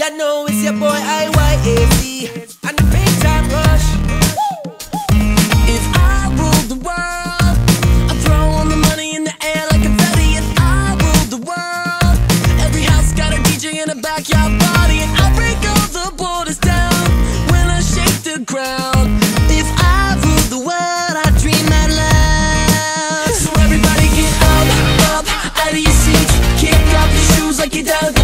You know it's your boy IYAC and the big time rush. If I ruled the world, I'd throw all the money in the air like confetti. If I ruled the world, every house got a DJ in a backyard party, and I'll break all the borders down when I shake the ground. If I ruled the world, I'd dream out loud. So everybody get up, out of your seats, kick off your shoes like you're down.